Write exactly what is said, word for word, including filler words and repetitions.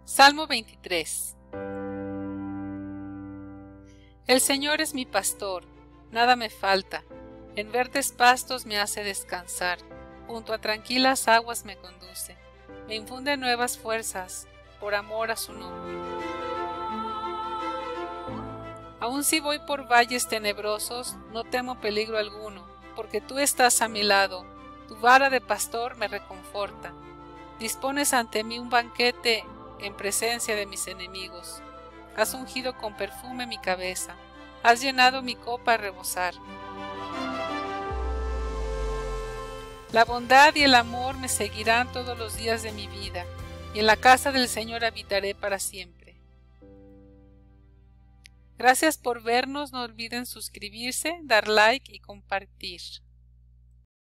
Salmo veintitrés. El Señor es mi pastor, nada me falta. En verdes pastos me hace descansar, junto a tranquilas aguas me conduce. Me infunde nuevas fuerzas, por amor a su nombre. Aun si voy por valles tenebrosos, no temo peligro alguno, porque tú estás a mi lado, tu vara de pastor me reconforta. Dispones ante mí un banquete en presencia de mis enemigos. Has ungido con perfume mi cabeza, has llenado mi copa a rebosar. La bondad y el amor me seguirán todos los días de mi vida, y en la casa del Señor habitaré para siempre. Gracias por vernos, no olviden suscribirse, dar like y compartir.